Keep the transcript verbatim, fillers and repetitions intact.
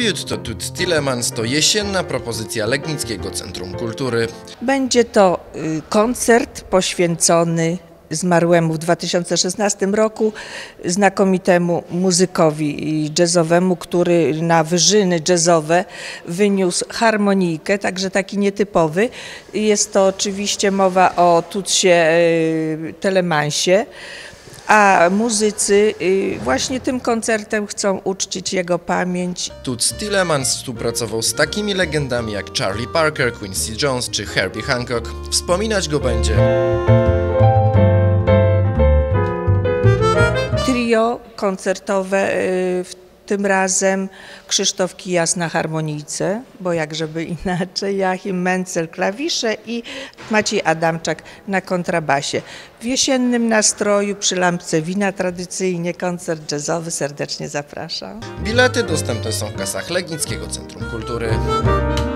Tribute to Toots Thielemans to jesienna propozycja Legnickiego Centrum Kultury. Będzie to koncert poświęcony zmarłemu w dwa tysiące szesnastym roku znakomitemu muzykowi jazzowemu, który na wyżyny jazzowe wyniósł harmonijkę, także taki nietypowy. Jest to oczywiście mowa o Tootsie Thielemansie, a muzycy właśnie tym koncertem chcą uczcić jego pamięć. Toots Thielemans współpracował z takimi legendami jak Charlie Parker, Quincy Jones czy Herbie Hancock. Wspominać go będzie trio koncertowe, tym razem Krzysztof Kijas na harmonijce, bo jak żeby inaczej, Joachim Mencel klawisze i Maciej Adamczak na kontrabasie. W jesiennym nastroju przy lampce wina tradycyjnie koncert jazzowy, serdecznie zapraszam. Bilety dostępne są w kasach Legnickiego Centrum Kultury.